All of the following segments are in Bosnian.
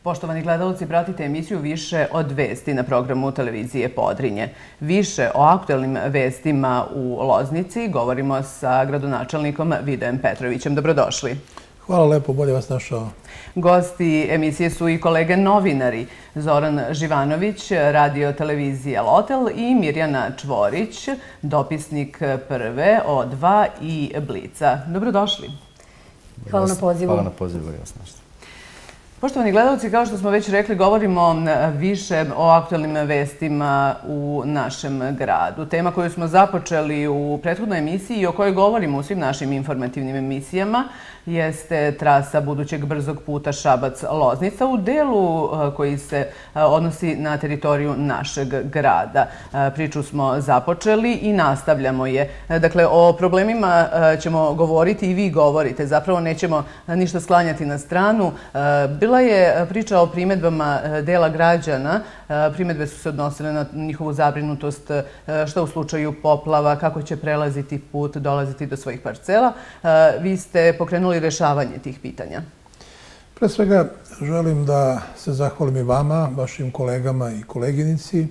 Poštovani gledalci, pratite emisiju Više od vesti na programu televizije Podrinje. Više o aktuelnim vestima u Loznici govorimo sa gradonačelnikom Vidojem Petrovićem. Dobrodošli. Hvala lepo, bolje vas našao. Gosti emisije su i kolege novinari Zoran Živanović, radio televizija Lotel, i Mirjana Čvorić, dopisnik Prve, O2 i Blica. Dobrodošli. Hvala na pozivu. Hvala na pozivu, jasno. Poštovani gledalci, kao što smo već rekli, govorimo više o aktuelnim vestima u našem gradu. Tema koju smo započeli u prethodnoj emisiji i o kojoj govorimo u svim našim informativnim emisijama jeste trasa budućeg brzog puta Šabac-Loznica u delu koji se odnosi na teritoriju našeg grada. Priču smo započeli i nastavljamo je. Dakle, o problemima ćemo govoriti i vi govorite. Zapravo nećemo ništa sklanjati na stranu. Bila je priča o primedbama dela građana. Primedbe su se odnosile na njihovu zabrinutost što u slučaju poplava, kako će prelaziti put, dolaziti do svojih parcela. Vi ste pokrenuli rešavanje tih pitanja. Pre svega želim da se zahvalim i vama, vašim kolegama i koleginici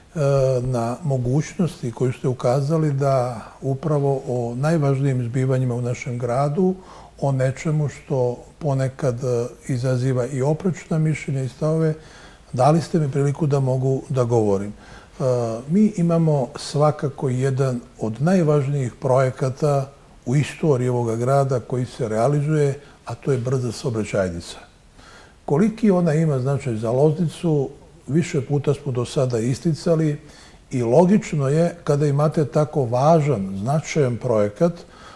na mogućnosti koju ste ukazali da upravo o najvažnijim zbivanjima u našem gradu, o nečemu što ponekad izaziva i oprečna mišljenja i stavove, dali ste mi priliku da mogu da govorim. Mi imamo svakako jedan od najvažnijih projekata u istoriji ovoga grada koji se realizuje, a to je brza saobraćajnica. Koliki ona ima značaj za Loznicu, više puta smo do sada isticali i logično je kada imate tako važan, značajan projekat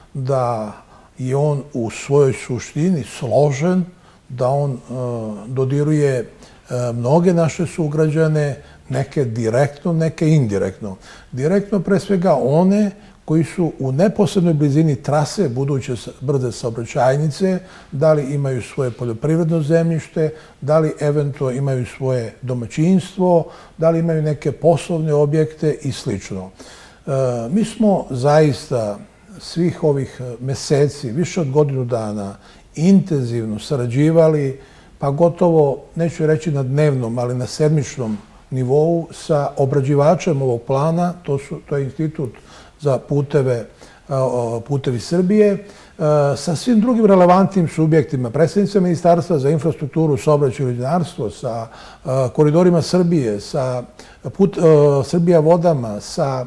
da je on u svojoj suštini složen, da on dodiruje mnoge naše sugrađane, neke direktno, neke indirektno. Direktno pre svega one koji su u neposrednoj blizini trase buduće brze saobraćajnice, da li imaju svoje poljoprivredno zemljište, da li eventualno imaju svoje domaćinstvo, da li imaju neke poslovne objekte i sl. Mi smo zaista svih ovih meseci, više od godinu dana, intenzivno sarađivali, pa gotovo, neću reći na dnevnom, ali na sedmičnom nivou sa obrađivačem ovog plana, to je Institut za putevi Srbije, sa svim drugim relevantnim subjektima, predstavnicima Ministarstva za infrastrukturu, saobraćaj i građevinarstvo, sa Koridorima Srbije, sa Srbija vodama, sa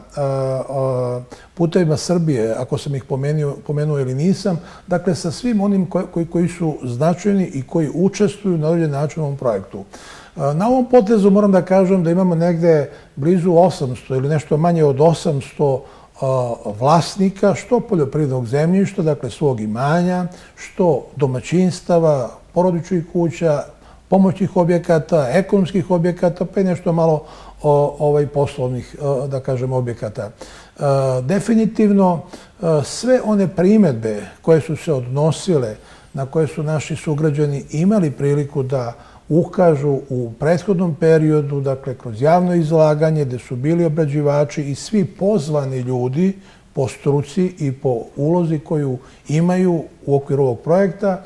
Putevima Srbije, ako sam ih pomenuo ili nisam, dakle sa svim onim koji su značajni i koji učestvuju na određen način u ovom projektu. Na ovom potezu moram da kažem da imamo negde blizu 800 ili nešto manje od 800 vlasnika, što poljoprivrednog zemljišta, dakle svog imanja, što domaćinstava, porodičnih kuća, pomoćnih objekata, ekonomskih objekata, pa i nešto malo poslovnih, da kažem, objekata. Definitivno, sve one primedbe koje su se odnosile, na koje su naši sugrađani imali priliku da ukažu u prethodnom periodu, dakle, kroz javno izlaganje, gde su bili obrađivači i svi pozvani ljudi po struci i po ulozi koju imaju u okviru ovog projekta,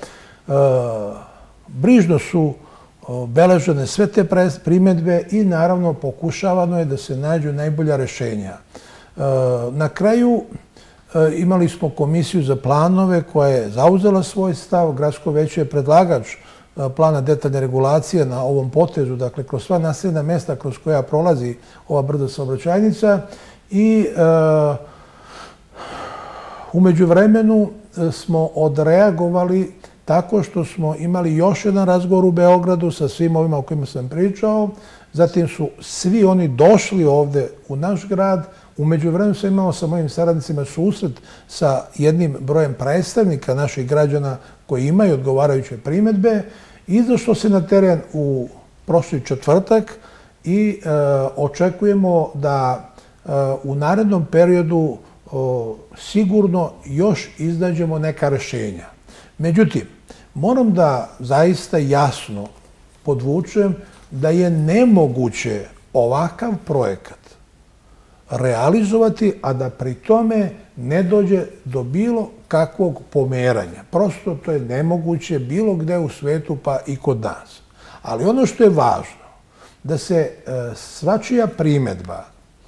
brižno su beležene sve te primedbe i naravno pokušavano je da se nađu najbolja rešenja. Na kraju imali smo komisiju za planove koja je zauzela svoj stav, gradsko veće je predlagač plana detaljne regulacije na ovom potezu, dakle, kroz sva naseljena mesta kroz koja prolazi ova brza saobraćajnica i u međuvremenu smo odreagovali tako što smo imali još jedan razgovor u Beogradu sa svim ovima o kojima sam pričao. Zatim su svi oni došli ovde u naš grad. U međuvremenu sam imao sa mojim saradnicima susret sa jednim brojem predstavnika naših građana koji imaju odgovarajuće primedbe. Izašlo se na teren u prošli četvrtak i očekujemo da u narednom periodu sigurno još iznađemo neka rešenja. Međutim, moram da zaista jasno podvučem da je nemoguće ovakav projekat realizovati, a da pri tome ne dođe do bilo kakvog pomeranja. Prosto to je nemoguće bilo gde u svetu, pa i kod nas. Ali ono što je važno, da se svačija primedba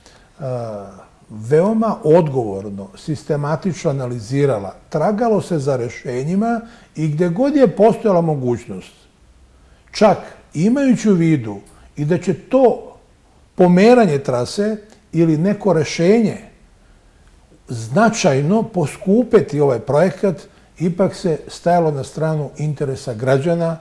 veoma odgovorno, sistematično analizirala, tragalo se za rešenjima i gde god je postojala mogućnost, čak imajući u vidu i da će to pomeranje trase ili neko rešenje značajno poskupeti ovaj projekat, ipak se stajalo na stranu interesa građana,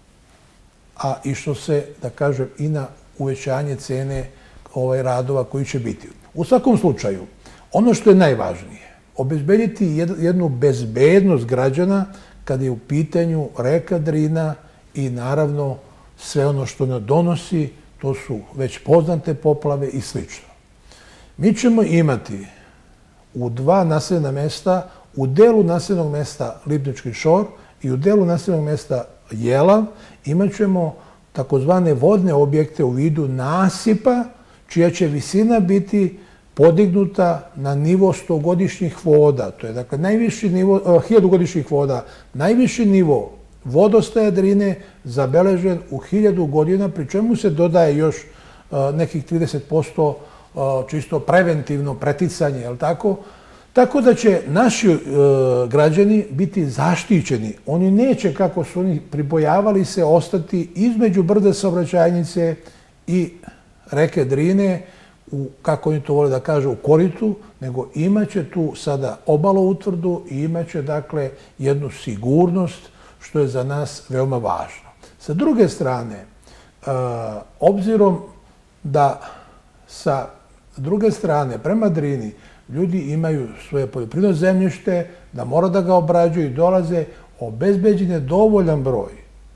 a išlo se, da kažem, i na uvećanje cene radova koji će biti. U svakom slučaju, ono što je najvažnije, obezbediti jednu bezbednost građana kada je u pitanju reka Drina i naravno sve ono što ne donosi, to su već poznate poplave i sl. Mi ćemo imati u 2 naseljena mesta, u delu naseljenog mesta Lipnički Šor i u delu naseljenog mesta Jelav, imat ćemo takozvane vodne objekte u vidu nasipa, čija će visina biti podignuta na nivo 100-godišnjih voda. To je, dakle, najviši nivo, 1000-godišnjih voda, najviši nivo vodostaja Drine zabeležen u 1000 godina, pri čemu se dodaje još nekih 30% čisto preventivno preticanje, je li tako? Tako da će naši građani biti zaštićeni. Oni neće, kako su oni pribojavali se, ostati između brda saobraćajnice i reke Drine, kako oni to vole da kažu, u koritu, nego imaće tu sada obaloutvrdu i imaće, dakle, jednu sigurnost, što je za nas veoma važno. Sa druge strane, obzirom da sa druge strane, prema Drini, ljudi imaju svoje poljoprivredno zemljište, da mora da ga obrađuju i dolaze, obezbeđen je dovoljan broj.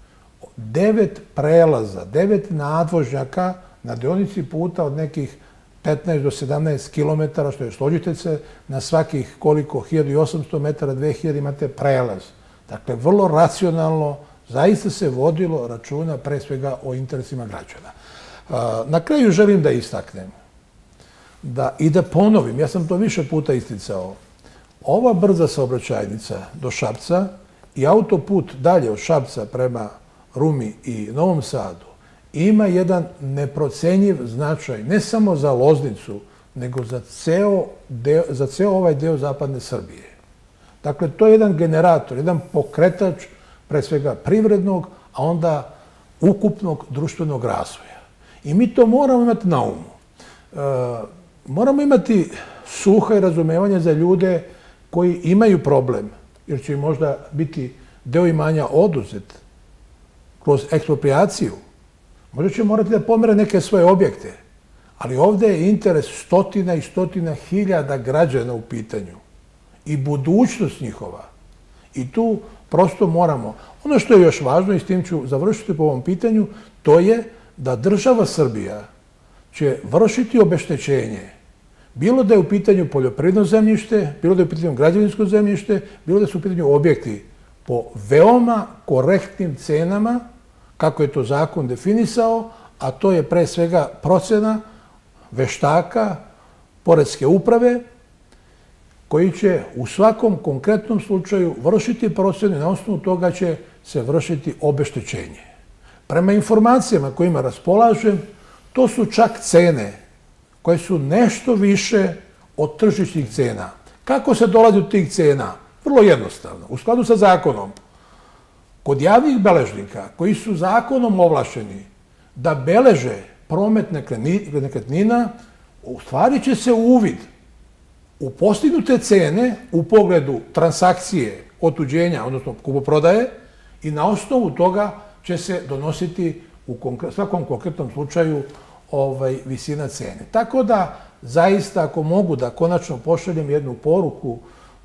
9 prelaza, 9 nadvožnjaka na deonici puta od nekih 15 do 17 kilometara, što je, složite se, na svakih koliko, 1800 metara, 2000 imate prelaz. Dakle, vrlo racionalno, zaista se vodilo računa pre svega o interesima građana. Na kraju želim da istaknem i da ponovim, ja sam to više puta isticao, ova brza saobraćajnica do Šapca i autoput dalje od Šapca prema Rumi i Novom Sadu ima jedan neprocenjiv značaj, ne samo za Loznicu, nego za ceo ovaj deo zapadne Srbije. Dakle, to je jedan generator, jedan pokretač, pre svega privrednog, a onda ukupnog društvenog razvoja. I mi to moramo imati na umu. Moramo imati sluha i razumevanja za ljude koji imaju problem, jer će im možda biti deo imanja oduzet kroz eksproprijaciju. Možda će morati da pomere neke svoje objekte, ali ovde je interes stotina i stotina hiljada građana u pitanju i budućnost njihova. I tu prosto moramo. Ono što je još važno, i s tim ću završiti po ovom pitanju, to je da država Srbija će vršiti obeštećenje, bilo da je u pitanju poljoprivredno zemljište, bilo da je u pitanju građevinsko zemljište, bilo da su u pitanju objekti po veoma korektnim cenama, kako je to zakon definisao, a to je pre svega procena veštaka, poreske uprave, koji će u svakom konkretnom slučaju vršiti procenu i na osnovu toga će se vršiti obeštećenje. Prema informacijama kojima raspolažem, to su čak cene koje su nešto više od tržišnih cena. Kako se dolazi do tih cena? Vrlo jednostavno. U skladu sa zakonom, kod javnih beležnika koji su zakonom ovlašćeni da beleže promet nekretnina, ostvarit će se uvid u postignute cene u pogledu transakcije, otuđenja, odnosno kupoprodaje, i na osnovu toga će se donositi u svakom konkretnom slučaju visina cene. Tako da, zaista, ako mogu da konačno pošaljem jednu poruku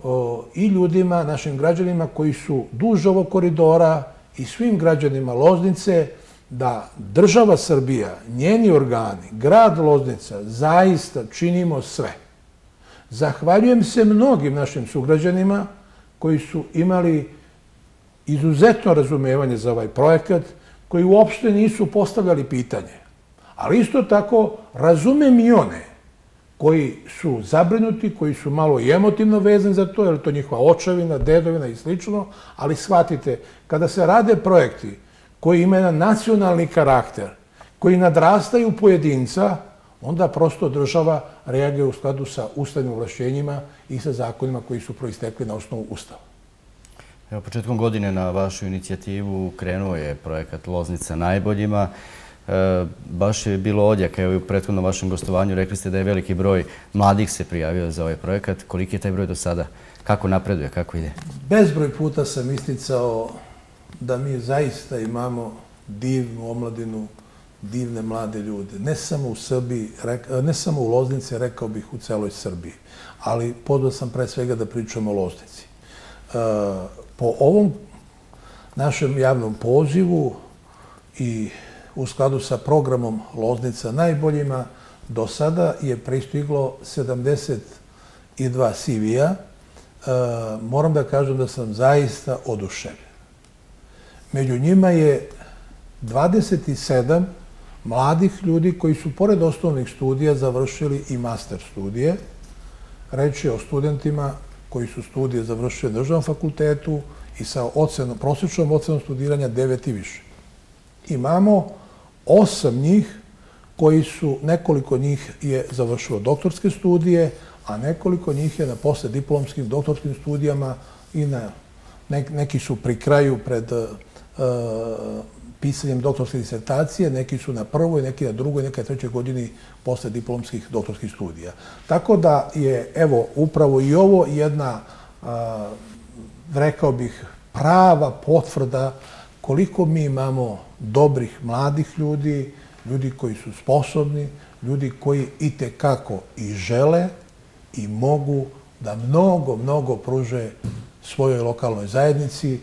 i ljudima, našim građanima koji su duž ovog koridora i svim građanima Loznice, da država Srbija, njeni organi, grad Loznica, zaista činimo sve. Zahvaljujem se mnogim našim sugrađanima koji su imali izuzetno razumevanje za ovaj projekat, koji uopšte nisu postavljali pitanje. Ali isto tako razumem i one koji su zabrinuti, koji su malo i emotivno vezani za to, jer je to njihova očevina, dedovina i slično, ali shvatite, kada se rade projekti koji ima jedan nacionalni karakter, koji nadrastaju pojedinca, onda prosto država reaguje u skladu sa ustavnim ovlašćenjima i sa zakonima koji su proistekli na osnovu Ustava. Evo, početkom godine na vašu inicijativu krenuo je projekat Loznica najboljima. Baš je bilo odjaka, evo i u prethodnom vašem gostovanju rekli ste da je veliki broj mladih se prijavio za ovaj projekat. Koliki je taj broj do sada? Kako napreduje, kako ide? Bezbroj puta sam isticao da mi zaista imamo divnu omladinu, divne mlade ljude. Ne samo u Srbiji, ne samo u Loznici, rekao bih u celoj Srbiji. Ali pozvao sam pre svega da pričamo o Loznici. Po ovom našem javnom pozivu i u skladu sa programom Loznica najboljima, do sada je pristiglo 72 CV-a. Moram da kažem da sam zaista oduševljen. Među njima je 27 mladih ljudi koji su pored osnovnih studija završili i master studije. Reč je o studentima koji su studije završili na državnom fakultetu i sa prosječnom ocenom studiranja 9 i više. Imamo 8 njih koji su, nekoliko njih je završilo doktorske studije, a nekoliko njih je na poslediplomskim doktorskim studijama i neki su pri kraju pred pisanjem doktorske disertacije, neki su na prvoj, neki na drugoj, neki na trećoj godini poslediplomskih doktorskih studija. Tako da je, evo, upravo i ovo jedna, rekao bih, prava potvrda koliko mi imamo dobrih mladih ljudi, ljudi koji su sposobni, ljudi koji itekako i žele i mogu da mnogo pruže svojoj lokalnoj zajednici.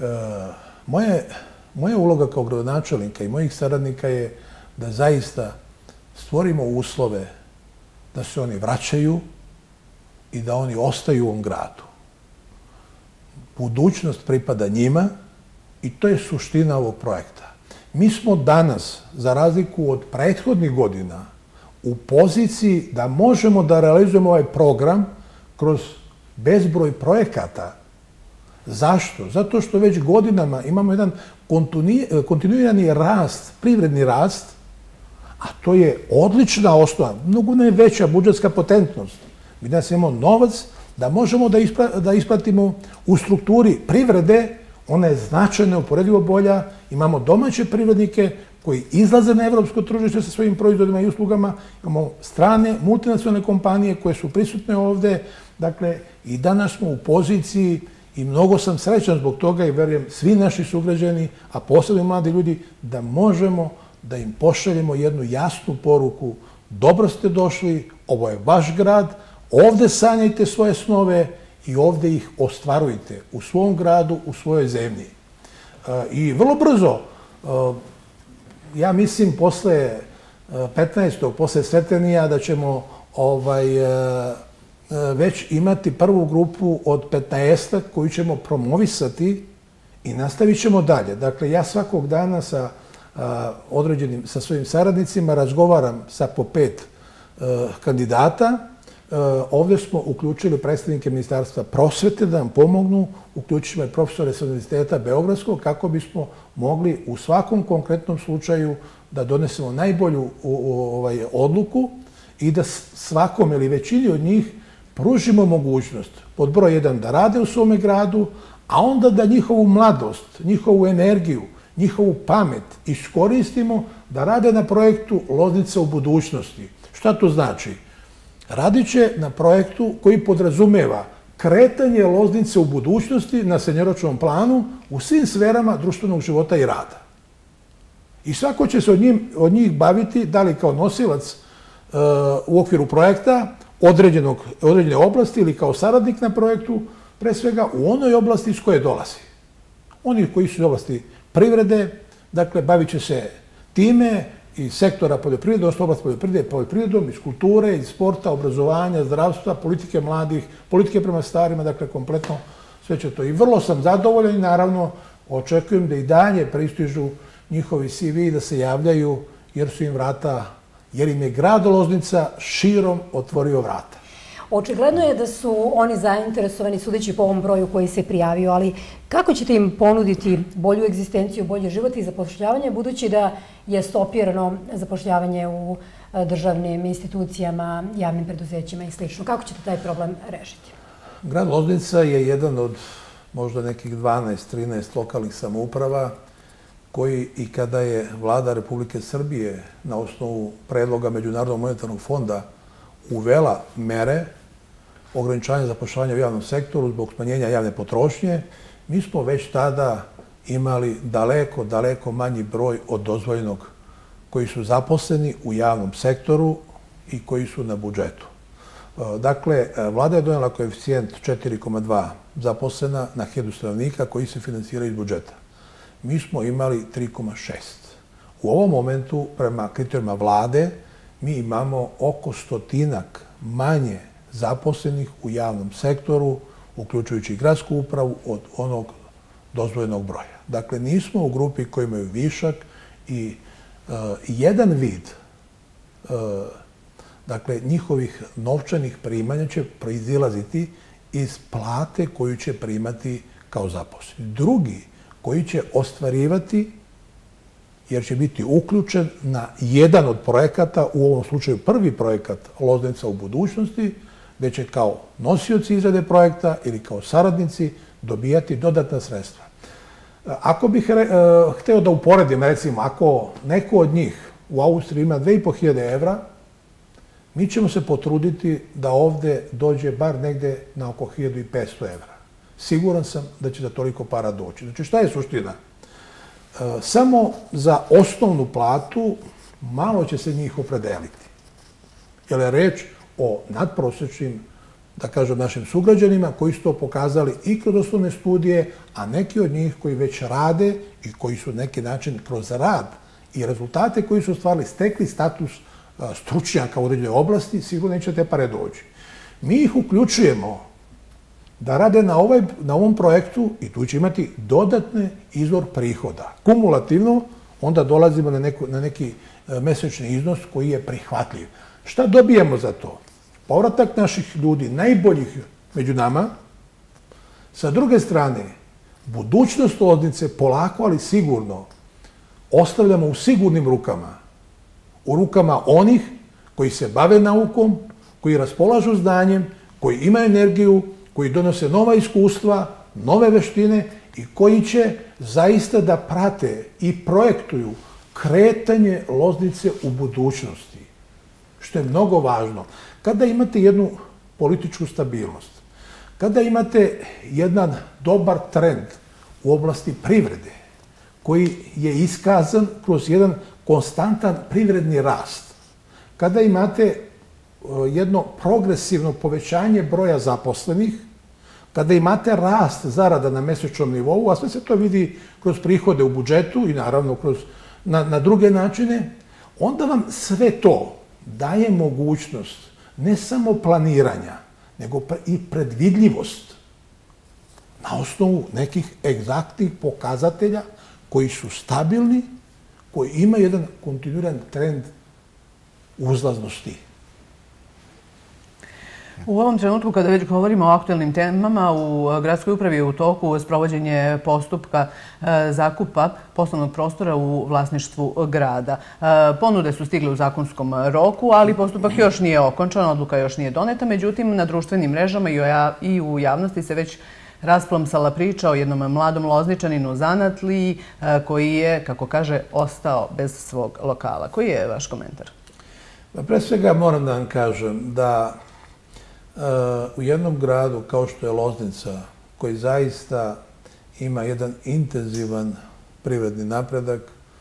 Moja uloga kao gradonačelnika i mojih saradnika je da zaista stvorimo uslove da se oni vraćaju i da oni ostaju u ovom gradu. Budućnost pripada njima i to je suština ovog projekta. Mi smo danas, za razliku od prethodnih godina, u poziciji da možemo da realizujemo ovaj program kroz bezbroj projekata. Zašto? Zato što već godinama imamo jedan kontinuirani rast, privredni rast, a to je odlična osnova, mnogo ne veća budžetska potentnost. Mi danas imamo novac da možemo da isplatimo u strukturi privrede, ona je značajno uporedivo bolja, imamo domaće privrednike koji izlaze na evropsko tržište sa svojim proizvodima i uslugama, imamo strane multinacionalne kompanije koje su prisutne ovde, dakle i danas smo u poziciji i mnogo sam srećan zbog toga i verujem svi naši sugrađani, a posebno mladi ljudi, da možemo da im pošaljemo jednu jasnu poruku: dobro ste došli, ovo je vaš grad, ovde sanjajte svoje snove i ovde ih ostvarujte u svom gradu, u svojoj zemlji. I vrlo brzo, ja mislim posle 15. posle Sretenija da ćemo već imati prvu grupu od 15 koju ćemo promovisati i nastavit ćemo dalje. Dakle, ja svakog dana sa svojim saradnicima razgovaram sa po 5 kandidata. Ovde smo uključili predstavnike Ministarstva prosvete da nam pomognu, uključimo i profesore sa Univerziteta Beogradskog kako bismo mogli u svakom konkretnom slučaju da donesemo najbolju odluku i da svakom ili većini od njih pružimo mogućnost, pod broj 1, da rade u svome gradu, a onda da njihovu mladost, njihovu energiju, njihovu pamet iskoristimo da rade na projektu Loznica u budućnosti. Šta to znači? Radit će na projektu koji podrazumeva kretanje Loznice u budućnosti na srednjoročnom planu u svim sferama društvenog života i rada. I svako će se od njih baviti, da li kao nosilac u okviru projekta, određene oblasti ili kao saradnik na projektu, pre svega u onoj oblasti iz koje dolazi. Oni koji su iz oblasti privrede, dakle, bavit će se time iz sektora poljoprivrede, odnosno oblast poljoprivrede, poljoprivredom, iz kulture, iz sporta, obrazovanja, zdravstva, politike mladih, politike prema starima, dakle, kompletno sve će to. I vrlo sam zadovoljan i naravno očekujem da i dalje pristižu njihovi CV i da se javljaju jer im je grad Loznica širom otvorio vrata. Očigledno je da su oni zainteresovani, sudeći po ovom broju koji se prijavio, ali kako ćete im ponuditi bolju egzistenciju, bolji život i zapošljavanje, budući da je stopirano zapošljavanje u državnim institucijama, javnim preduzećima i sl. Kako ćete taj problem rešiti? Grad Loznica je jedan od možda nekih 12-13 lokalnih samouprava koji i kada je Vlada Republike Srbije na osnovu predloga Međunarodnog monetarnog fonda uvela mere ograničavanja zapošljavanja u javnom sektoru zbog smanjenja javne potrošnje, mi smo već tada imali daleko manji broj od dozvoljenog koji su zaposleni u javnom sektoru i koji su na budžetu. Dakle, Vlada je donijela koeficijent 4,2 zaposlena na 1000 stanovnika koji se finansiraju iz budžeta. Mi smo imali 3,6. U ovom momentu, prema kriterijima Vlade, mi imamo oko 100 manje zaposlenih u javnom sektoru, uključujući i gradsku upravu, od onog dozvoljenog broja. Dakle, nismo u grupi koji imaju višak i jedan vid njihovih novčanih primanja će proizilaziti iz plate koju će primati kao zaposleni. Drugi koji će ostvarivati, jer će biti uključen na jedan od projekata, u ovom slučaju prvi projekat Loznica u budućnosti, gde će kao nosioci izrade projekta ili kao saradnici dobijati dodatna sredstva. Ako bih hteo da uporedim, recimo, ako neko od njih u Austriji ima 2500 evra, mi ćemo se potruditi da ovde dođe bar negde na oko 1500 evra. Siguran sam da će za toliko para doći. Znači, šta je suština? Samo za osnovnu platu malo će se njih opredeliti. Jer je reč o nadprosečnim, da kažem, našim sugrađanima koji su to pokazali i kroz osnovne studije, a neki od njih koji već rade i koji su na neki način kroz rad i rezultate koji su ostvarili stekli status stručnjaka u određenoj oblasti, sigurno neće te pare doći. Mi ih uključujemo da rade na ovom projektu i tu će imati dodatni izvor prihoda. Kumulativno onda dolazimo na neki mesečni iznos koji je prihvatljiv. Šta dobijemo za to? Povratak naših ljudi, najboljih među nama. Sa druge strane, budućnost Loznice polako, ali sigurno, ostavljamo u sigurnim rukama. U rukama onih koji se bave naukom, koji raspolažu znanjem, koji imaju energiju, koji donose nova iskustva, nove veštine i koji će zaista da prate i projektuju kretanje Loznice u budućnosti, što je mnogo važno. Kada imate jednu političku stabilnost, kada imate jedan dobar trend u oblasti privrede, koji je iskazan kroz jedan konstantan privredni rast, kada imate jedno progresivno povećanje broja zaposlenih, kada imate rast zarada na mesečnom nivou, a sve se to vidi kroz prihode u budžetu i naravno na druge načine, onda vam sve to daje mogućnost ne samo planiranja, nego i predvidljivost na osnovu nekih egzaktnih pokazatelja koji su stabilni, koji imaju jedan kontinuiran trend uzlaznosti. U ovom trenutku, kada već govorimo o aktuelnim temama, u gradskoj upravi je u toku sprovođenje postupka zakupa poslovnog prostora u vlasništvu grada. Ponude su stigle u zakonskom roku, ali postupak još nije okončan, odluka još nije doneta. Međutim, na društvenim mrežama i u javnosti se već rasplomsala priča o jednom mladom Lozničaninu Zanatliji koji je, kako kaže, ostao bez svog lokala. Koji je vaš komentar? Pre svega moram da vam kažem da u jednom gradu kao što je Loznica, koji zaista ima jedan intenzivan privredni napredak,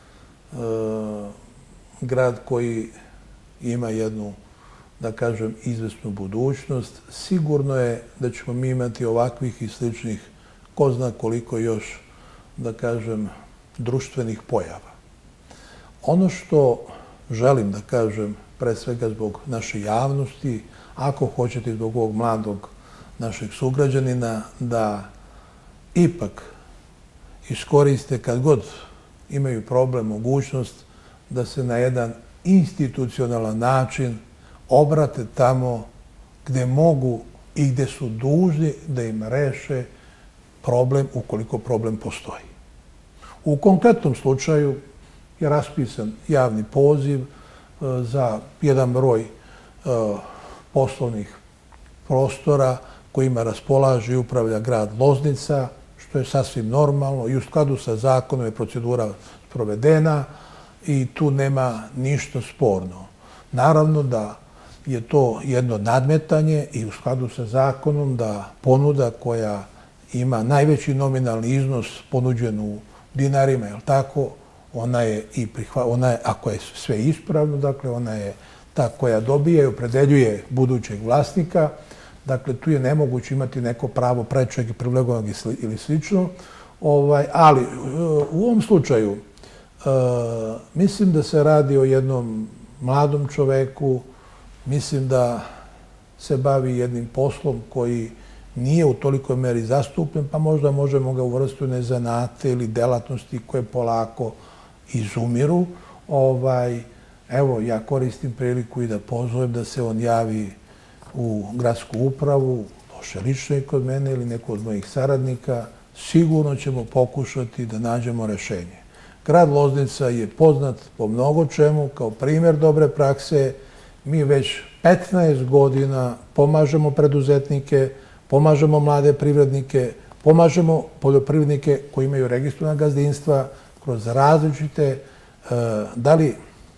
grad koji ima jednu, da kažem, izvesnu budućnost, sigurno je da ćemo mi imati ovakvih i sličnih, ko zna koliko još, da kažem, društvenih pojava. Ono što želim da kažem, pre svega zbog naše javnosti, ako hoćete zbog ovog mladog našeg sugrađanina, da ipak iskoriste kad god imaju problem, mogućnost da se na jedan institucionalan način obrate tamo gde mogu i gde su dužni da im reše problem ukoliko problem postoji. U konkretnom slučaju je raspisan javni poziv za jedan broj poslovnih prostora kojima raspolaže i upravlja grad Loznica, što je sasvim normalno i u skladu sa zakonom je procedura sprovedena i tu nema ništa sporno. Naravno da je to jedno nadmetanje i u skladu sa zakonom da ponuda koja ima najveći nominalni iznos ponuđen u dinarima, je li tako, ona je, ako je sve ispravno, dakle ona je ta koja dobije i opredeljuje budućeg vlasnika. Dakle, tu je nemoguće imati neko pravo prečeg i privilegovanog ili slično. Ali u ovom slučaju mislim da se radi o jednom mladom čoveku, mislim da se bavi jednim poslom koji nije u tolikoj meri zastupljen, pa možda možemo ga uvrstiti u nezanate ili delatnosti koje polako izumiru. Evo, ja koristim priliku i da pozovem da se on javi u gradsku upravu, došle lično i kod mene ili neko od mojih saradnika, sigurno ćemo pokušati da nađemo rešenje. Grad Loznica je poznat po mnogo čemu, kao primjer dobre prakse. Mi već 15 godina pomažemo preduzetnike, pomažemo mlade privrednike, pomažemo poljoprivrednike koji imaju registrovana gazdinstva kroz različite, da li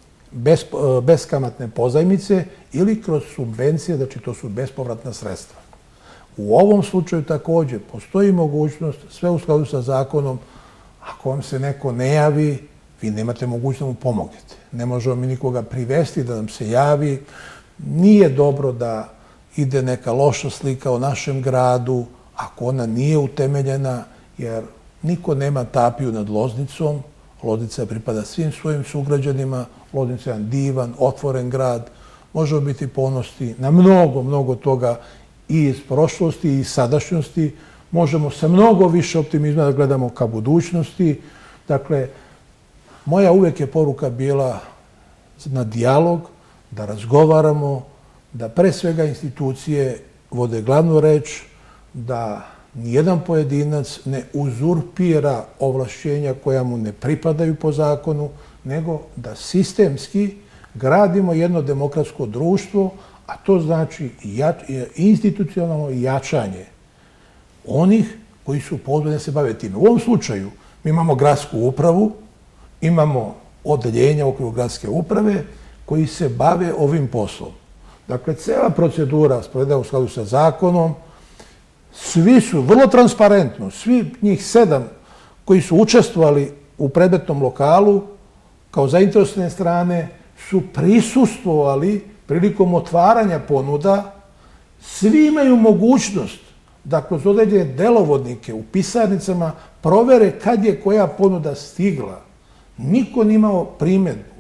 beskamatne pozajmice ili kroz subvencije, znači to su bespovratna sredstva. U ovom slučaju također postoji mogućnost, sve u skladu sa zakonom, ako vam se neko ne javi, vi nemate mogućnost da mu pomognete. Ne možemo mi nikoga privesti da nam se javi. Nije dobro da ide neka loša slika o našem gradu, ako ona nije utemeljena, jer niko nema tapiju nad Loznicom. Loznica pripada svim svojim sugrađanima. Loznica je jedan divan, otvoren grad. Možemo biti ponosni na mnogo, mnogo toga i iz prošlosti i iz sadašnjosti. Možemo sa mnogo više optimizma da gledamo ka budućnosti. Dakle, moja uvek je poruka bila na dijalog, da razgovaramo, da pre svega institucije vode glavnu reč, da nijedan pojedinac ne uzurpira ovlašćenja koja mu ne pripadaju po zakonu, nego da sistemski gradimo jedno demokratsko društvo, a to znači institucionalno jačanje onih koji su pozvani da se bave time. U ovom slučaju mi imamo gradsku upravu, imamo odeljenja u okviru gradske uprave koji se bave ovim poslom. Dakle, cela procedura sprovedena u skladu sa zakonom, svi su vrlo transparentno, svi njih 7 koji su učestvovali u predmetnom lokalu kao zainteresovane strane su prisustvovali prilikom otvaranja ponuda. Svi imaju mogućnost da kroz određene delovodnike u pisarnicama provere kad je koja ponuda stigla. Niko nije imao primjedbu.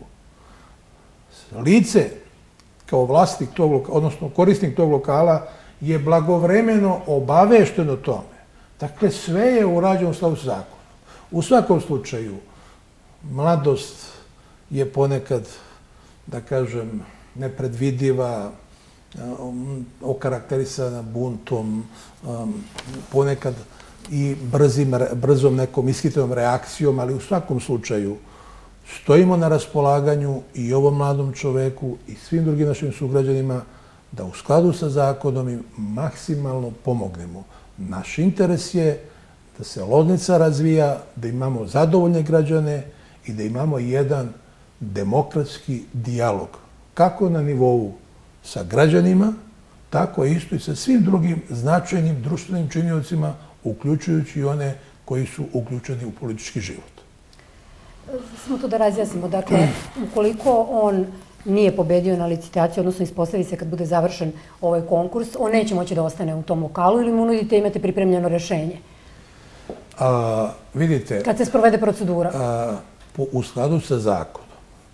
Lice kao vlasnik tog, odnosno korisnik tog lokala je blagovremeno obavešteno o tome. Dakle, sve je urađeno u skladu sa zakonom. U svakom slučaju, mladost je ponekad, da kažem, nepredvidiva, okarakterisana buntom, ponekad i brzom nekom ishitrenom reakcijom, ali u svakom slučaju stojimo na raspolaganju i ovom mladom čoveku i svim drugim našim sugrađanima da u skladu sa zakonom im maksimalno pomognemo. Naš interes je da se Loznica razvija, da imamo zadovoljne građane i da imamo jedan demokratski dijalog. Kako na nivou sa građanima, tako isto i sa svim drugim značajnim društvenim činiocima, uključujući i one koji su uključeni u politički život. Samo to da razjasnimo. Dakle, ukoliko on nije pobedio na licitaciju, odnosno ispostavi se kad bude završen ovaj konkurs, on neće moći da ostane u tom lokalu ili mu nudite imate pripremljeno rešenje? Vidite... Kad se sprovede procedura? U skladu sa zakonom,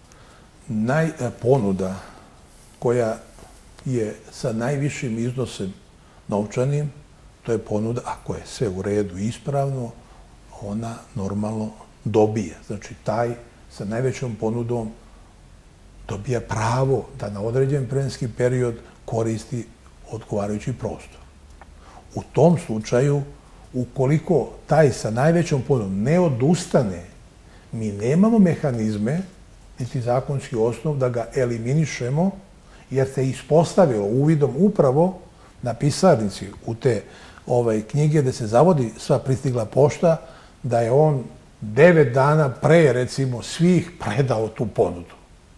ponuda koja je sa najvišim iznosom novčanim, to je ponuda, ako je sve u redu i ispravno, ona normalno dobije. Znači, taj sa najvećom ponudom dobija pravo da na određen vremenski period koristi odgovarajući prostor. U tom slučaju, ukoliko taj sa najvećom ponudom ne odustane, mi nemamo mehanizme, niti zakonski osnov, da ga eliminišemo, jer se ispostavilo uvidom upravo na pisarnici u te knjige gde se zavodi sva pristigla pošta, da je on 9 dana pre, recimo, svih predao tu ponudu.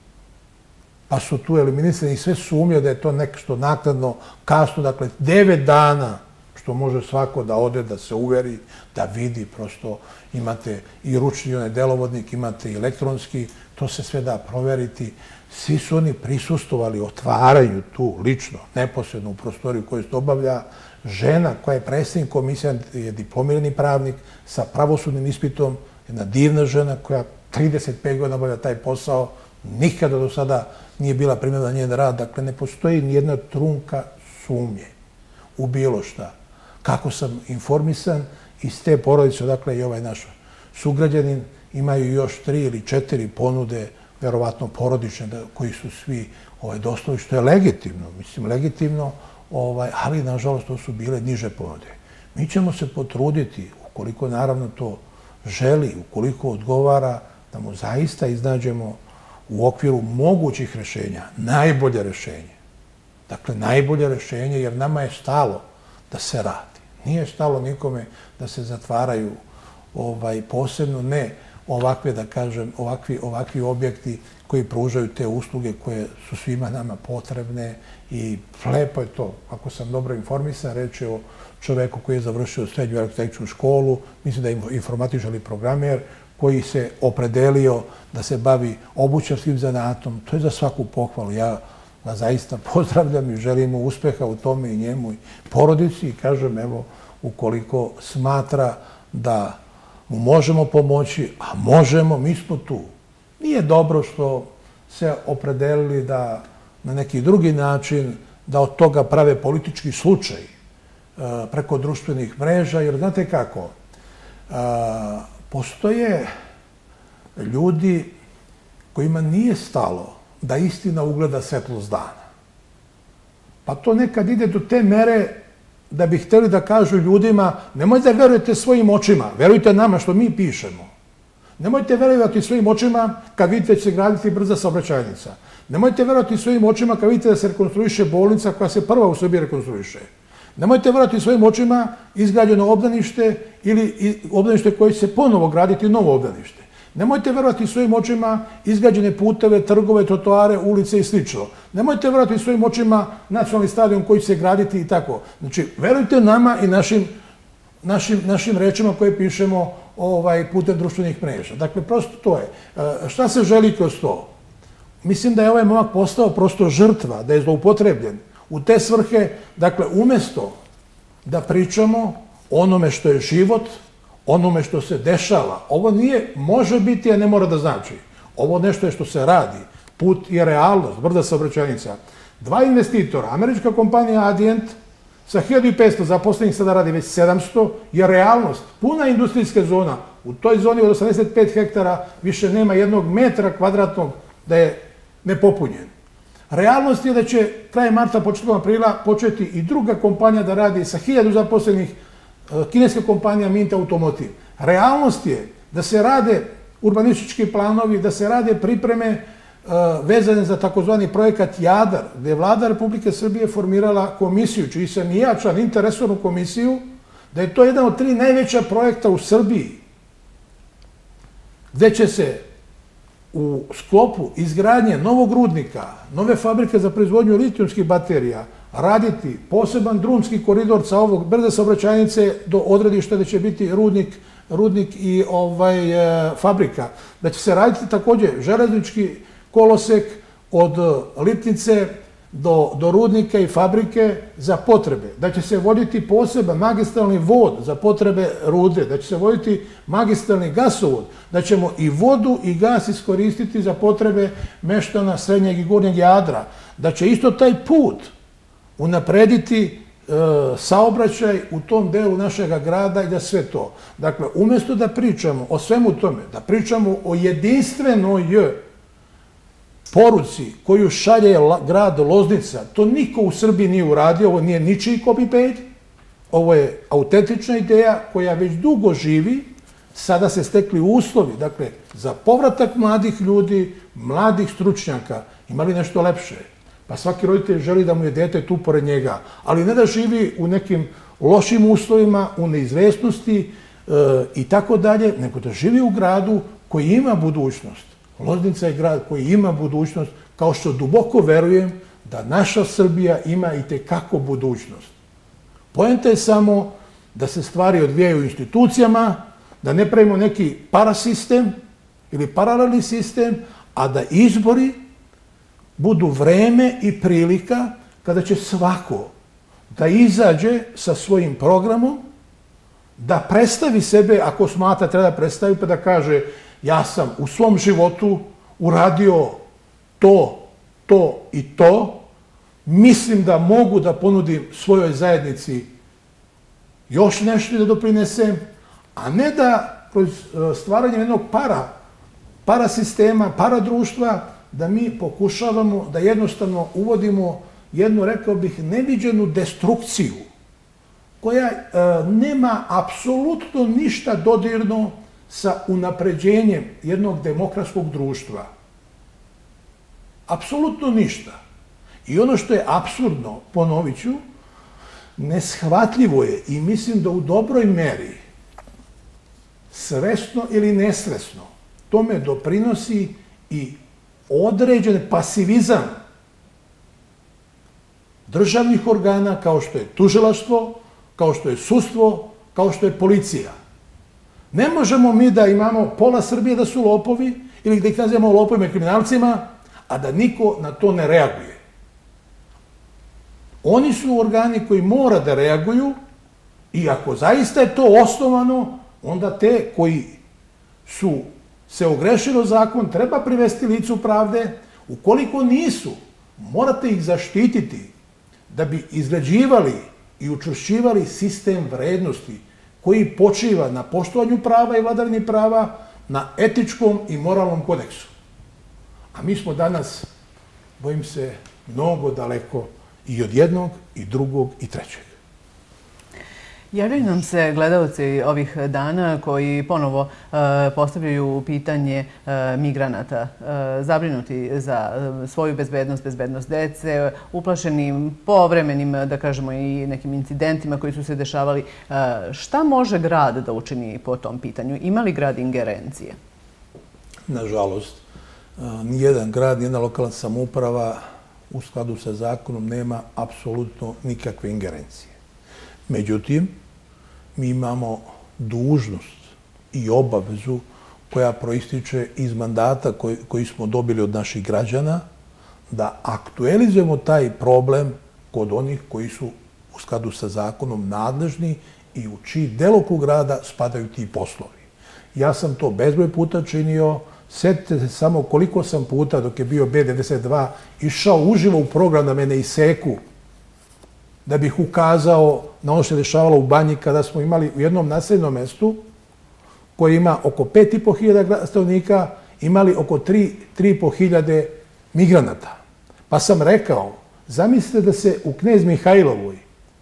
Pa su tu eliminisani sve sumnje da je to nešto naknadno, kasno, dakle, 9 dana, što može svako da ode, da se uveri, da vidi, prosto imate i ručni onaj delovodnik, imate i elektronski, to se sve da proveriti. Svi su oni prisustovali otvaranju tu, lično, neposredno u prostoriju koju se obavlja. Žena koja je predsjednik komisije, je diplomirani pravnik sa pravosudnim ispitom, jedna divna žena koja 35 godina obavlja taj posao, nikada do sada nije bila primljena na njen rad. Dakle, ne postoji nijedna trunka sumnje u bilo šta. Kako sam informisan, iz te porodice, dakle, i ovaj naš sugrađanin, imaju još 3 ili 4 ponude, verovatno porodične, koji su svi dostavili, što je legitimno, mislim, legitimno, ali, nažalost, to su bile niže ponude. Mi ćemo se potruditi, ukoliko naravno to želi, ukoliko odgovara, da mu zaista iznađemo u okviru mogućih rešenja najbolje rešenje. Dakle, najbolje rešenje, jer nama je stalo da se radi. Nije stalo nikome da se zatvaraju posebno, ne ovakve, da kažem, ovakvi objekti koji pružaju te usluge koje su svima nama potrebne i lepo je to. Ako sam dobro informisan, reč je o čoveku koji je završio srednju arhitektonsku školu, mislim da je informatičar ili programer, koji se opredelio da se bavi obućarskim zanatom. To je za svaku pohvalu. Ja ga zaista pozdravljam i želim mu uspeha u tome i njemu i porodici i kažem, evo, ukoliko smatra da mu možemo pomoći, a možemo, mi smo tu. Nije dobro što se opredelili da na neki drugi način da od toga prave politički slučaj preko društvenih mreža, jer znate kako, postoje ljudi kojima nije stalo da istina ugleda svetlost dana. Pa to nekad ide do te mere da bi hteli da kažu ljudima nemojte da verujete svojim očima, verujte nama što mi pišemo. Nemojte verovati svojim očima kad vidite da će se graditi brza saobraćajnica. Nemojte verovati svojim očima kad vidite da se rekonstruiše bolnica koja se prva u Srbiji rekonstruiše. Nemojte verovati svojim očima izgrađeno obdanište ili obdanište koje će se ponovo graditi novo obdanište. Nemojte verovati svojim očima izgrađene puteve, trgove, trotoare, ulice i slično. Nemojte verovati svojim očima nacionalni stadion koji će se graditi i tako. Znači, verujte nama i našim rečima koje pišemo putem društvenih mreža. Dakle, prosto to je. Šta se želi kroz to? Mislim da je ovaj momak postao prosto žrtva, da je zloupotrebljen. U te svrhe, dakle, umesto da pričamo o onome što je život, onome što se dešava, ovo nije, može biti, a ne mora da znači. Ovo nešto je što se radi. Put je realnost, brza saobraćajnica. 2 investitora, američka kompanija Adient, sa 1500 zaposlenih sada radi već 700, je realnost. Puna industrijska zona. U toj zoni od 85 hektara više nema 1 metra kvadratnog da je nepopunjen. Realnost je da će kraj marta, početkom aprila početi i druga kompanija da radi sa 1000 zaposlenih, kineska kompanija Mint Automotive. Realnost je da se rade urbanistički planovi, da se rade pripreme vezane za takozvani projekat Jadar, gde je vlada Republike Srbije formirala komisiju, čiji sam i ja član, interresornu komisiju, da je to jedan od 3 najveća projekta u Srbiji, gde će se u sklopu izgradnje novog rudnika, nove fabrike za proizvodnju litijumskih baterija, raditi poseban drumski koridor sa ovog brze saobraćajnice do odredišta gde će biti rudnik i fabrika. Da će se raditi takođe železnički kolosek od Lipnice do rudnika i fabrike za potrebe. Da će se voditi poseban magistralni vod za potrebe rude. Da će se voditi magistralni gasovod. Da ćemo i vodu i gas iskoristiti za potrebe meštana Srednjeg i Gornjeg Jadra. Da će isto taj put unaprediti saobraćaj u tom delu našeg grada i da sve to. Dakle, umjesto da pričamo o svemu tome, da pričamo o jedinstvenoj poruci koju šalje grad Loznica, to niko u Srbiji nije uradio, ovo nije ničiji copy-paste, ovo je autentična ideja koja već dugo živi, sada se stekli uslovi, dakle, za povratak mladih ljudi, mladih stručnjaka, imali nešto lepše. Pa svaki roditelj želi da mu je dete tu pored njega, ali ne da živi u nekim lošim uslovima, u neizvesnosti i tako dalje, nego da živi u gradu koji ima budućnost. Loznica je grad koji ima budućnost, kao što duboko verujem da naša Srbija ima i tekako budućnost. Poenta je samo da se stvari odvijaju u institucijama, da ne pravimo neki parasistem ili paralelni sistem, a da izbori budu vreme i prilika kada će svako da izađe sa svojim programom, da predstavi sebe, ako smatra treba da predstavi, pa da kaže ja sam u svom životu uradio to i to, mislim da mogu da ponudim svojoj zajednici još nešto da doprinesem, a ne da kroz stvaranje jednog parasistema, paradruštva, da mi pokušavamo da jednostavno uvodimo jednu, rekao bih, neviđenu destrukciju koja nema apsolutno ništa dodirno sa unapređenjem jednog demokratskog društva. Apsolutno ništa. I ono što je apsurdno, ponovit ću, neshvatljivo je i mislim da u dobroj meri, svesno ili nesvesno, tome doprinosi i određen pasivizam državnih organa kao što je tužilaštvo, kao što je sudstvo, kao što je policija. Ne možemo mi da imamo pola Srbije da su lopovi ili da ih nazivamo lopovima i kriminalcima, a da niko na to ne reaguje. Oni su organi koji mora da reaguju i ako zaista je to osnovano, onda te koji su se ogrešili o zakon treba privesti licu pravde. Ukoliko nisu, morate ih zaštititi da bi izgrađivali i učvršćivali sistem vrednosti koji počiva na poštovanju prava i vladavini prava, na etičkom i moralnom kodeksu. A mi smo danas, bojim se, mnogo daleko i od jednog, i drugog, i trećeg. Javljaju nam se gledalci ovih dana koji ponovo postavljaju pitanje migranata, zabrinuti za svoju bezbednost, bezbednost dece, uplašenim povremenim, da kažemo, i nekim incidentima koji su se dešavali. Šta može grad da učini po tom pitanju? Ima li grad ingerencije? Nažalost, nijedan grad, nijedna lokalna samouprava u skladu sa zakonom nema apsolutno nikakve ingerencije. Međutim, mi imamo dužnost i obavezu koja proističe iz mandata koji smo dobili od naših građana, da aktualizujemo taj problem kod onih koji su u skladu sa zakonom nadležni i u čiji delokrug rada spadaju ti poslovi. Ja sam to bezbroj puta činio. Sjetite se samo koliko sam puta dok je bio B92 išao uživo u program da mene iseku, da bih ukazao na ono što je dešavalo u Banji kada smo imali u jednom naseljenom mestu koje ima oko 5.500 stanovnika, imali oko 3.500 migranata. Pa sam rekao, zamislite da se u Knez Mihajlovoj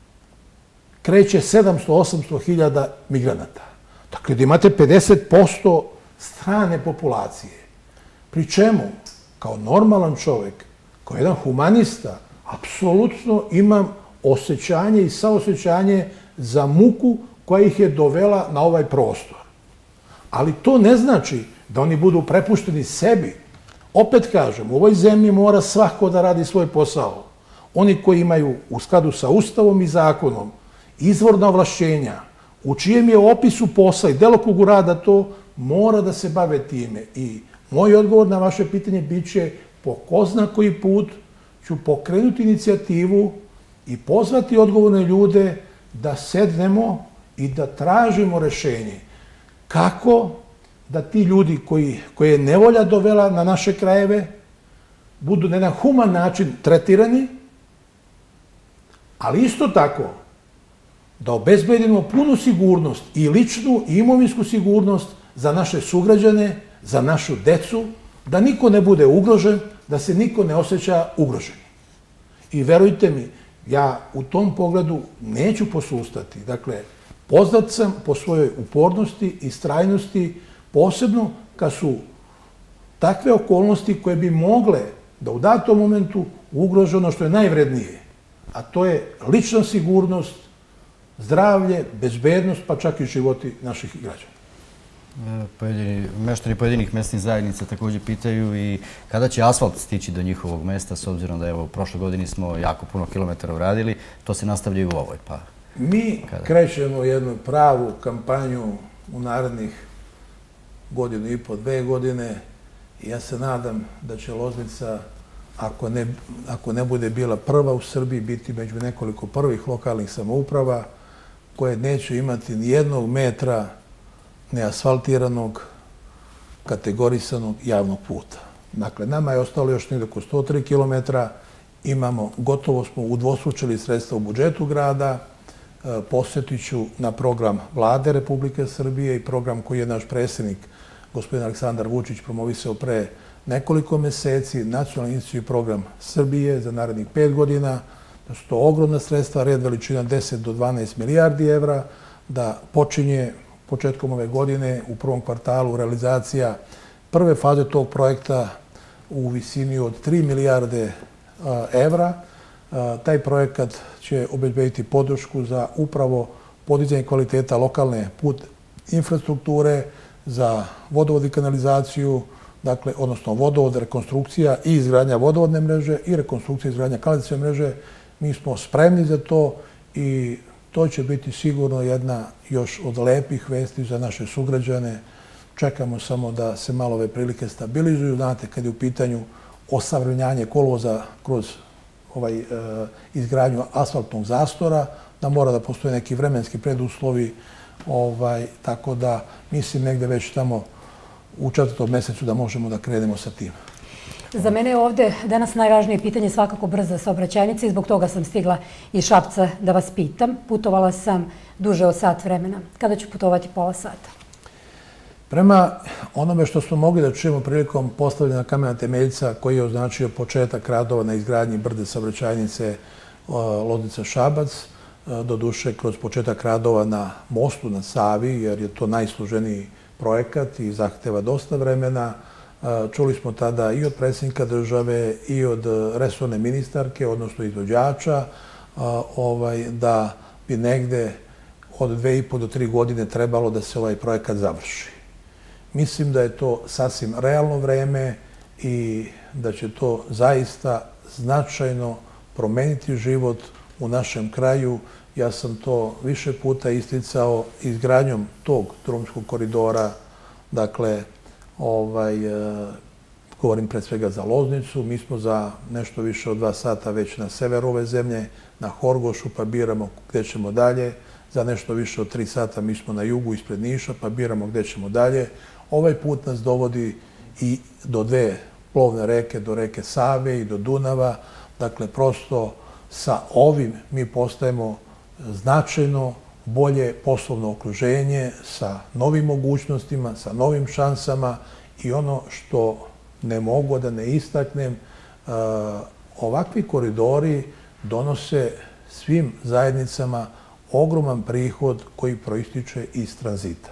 kreće 700-800 hiljada migranata. Dakle, da imate 50% strane populacije. Pri čemu, kao normalan čovek, kao jedan humanista, apsolutno imam osjećanje i saosjećanje za muku koja ih je dovela na ovaj prostor. Ali to ne znači da oni budu prepušteni sebi. Opet kažem, u ovoj zemlji mora svako da radi svoj posao. Oni koji imaju u skladu sa Ustavom i zakonom izvorna ovlašćenja, u čijem je opisu posla i delokrugu rada to, mora da se bave time. I moj odgovor na vaše pitanje bit će po ko zna koji put ću pokrenuti inicijativu i pozvati odgovorne ljude da sednemo i da tražimo rešenje. Kako da ti ljudi koje je nevolja dovela na naše krajeve budu na jedan human način tretirani, ali isto tako da obezbedimo punu sigurnost i ličnu i imovinsku sigurnost za naše sugrađane, za našu decu, da niko ne bude ugrožen, da se niko ne osjeća ugrožen. I verujte mi, ja u tom pogledu neću posustati. Dakle, poznat sam po svojoj upornosti i strajnosti, posebno kad su takve okolnosti koje bi mogle da u datom momentu ugrože ono što je najvrednije, a to je lična sigurnost, zdravlje, bezbednost, pa čak i životi naših građana. Meštani pojedinih mesnih zajednica također pitaju i kada će asfalt stići do njihovog mesta, s obzirom da evo, prošle godine smo jako puno kilometara uradili, to se nastavlja i u ovoj. Mi krećemo jednu pravu kampanju u narednih godinu i po, 2 godine i ja se nadam da će Loznica, ako ne bude bila prva u Srbiji, biti među nekoliko prvih lokalnih samouprava koje neće imati ni 1 metra neasfaltiranog, kategorisanog javnog puta. Dakle, nama je ostalo još negdje oko 103 kilometra, gotovo smo udvostručili sredstva u budžetu grada, posjetit ću na program Vlade Republike Srbije i program koji je naš predsjednik, gospodin Aleksandar Vučić, promovisao pre nekoliko meseci, nacionalni institucionalni program Srbije za narednih 5 godina, da su to ogromna sredstva, red veličina 10 do 12 milijardi evra, da počinje početkom ove godine u prvom kvartalu realizacija prve faze tog projekta u visini od 3 milijarde evra. Taj projekat će obezbediti podršku za upravo podizanje kvaliteta lokalne put infrastrukture, za vodovod i kanalizaciju, dakle, odnosno vodovod, rekonstrukcija i izgradnja vodovodne mreže i rekonstrukcija i izgradnja kanalizacione mreže. Mi smo spremni za to i to će biti sigurno jedna još od lepih vesti za naše sugrađane. Čekamo samo da se malo ove prilike stabilizuju. Znate, kad je u pitanju osavremenjanje kolovoza kroz izgradnju asfaltnog zastora, da mora da postoje neki vremenski preduslovi, tako da mislim negde već tamo u 4. mesecu da možemo da krenemo sa tim. Za mene je ovde danas najvažnije pitanje svakako brza saobraćajnica i zbog toga sam stigla iz Šapca da vas pitam. Putovala sam duže od sat vremena. Kada ću putovati pola sata? Prema onome što smo mogli da čujemo prilikom postavljena kamena temeljca koji je označio početak radova na izgradnji brze saobraćajnice Loznica-Šabac, doduše kroz početak radova na mostu na Savi, jer je to najsloženiji projekat i zahteva dosta vremena. Čuli smo tada i od predsjednika države i od resorne ministarke, odnosno izvođača, da bi negde od 2,5 do 3 godine trebalo da se ovaj projekat završi. Mislim da je to sasvim realno vreme i da će to zaista značajno promeniti život u našem kraju. Ja sam to više puta isticao izgradnjom tog drumskog koridora, dakle, govorim pred svega za Loznicu. Mi smo za nešto više od 2 sata već na severu ove zemlje, na Horgošu, pa biramo gde ćemo dalje. Za nešto više od 3 sata mi smo na jugu ispred Niša, pa biramo gde ćemo dalje. Ovaj put nas dovodi i do 2 plovne reke, do reke Save i do Dunava. Dakle, prosto sa ovim mi postajemo značajno bolje poslovno okruženje sa novim mogućnostima, sa novim šansama i ono što ne mogu da ne istaknem, ovakvi koridori donose svim zajednicama ogroman prihod koji proističe iz tranzita.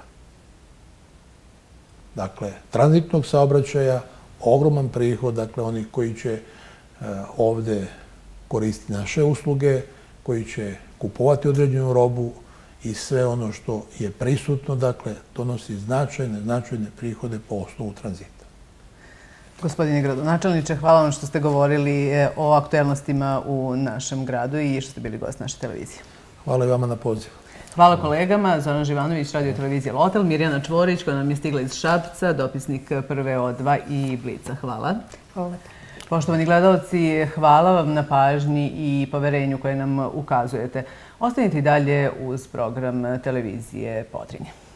Dakle, tranzitnog saobraćaja, ogroman prihod, dakle, oni koji će ovde koristiti naše usluge, koji će kupovati određenu robu i sve ono što je prisutno, dakle, donosi značajne prihode po osnovu tranzita. Gospodine gradonačelniče, hvala vam što ste govorili o aktuelnostima u našem gradu i što ste bili gost naše televizije. Hvala i vama na pozivu. Hvala kolegama. Zoran Živanović, radio televizije Lotel, Mirjana Čvorić, koja nam je stigla iz Šapca, dopisnik Prve O2 i Blica. Hvala. Hvala. Poštovani gledalci, hvala vam na pažnji i poverenju koje nam ukazujete. Ostanite i dalje uz program televizije Podrinje.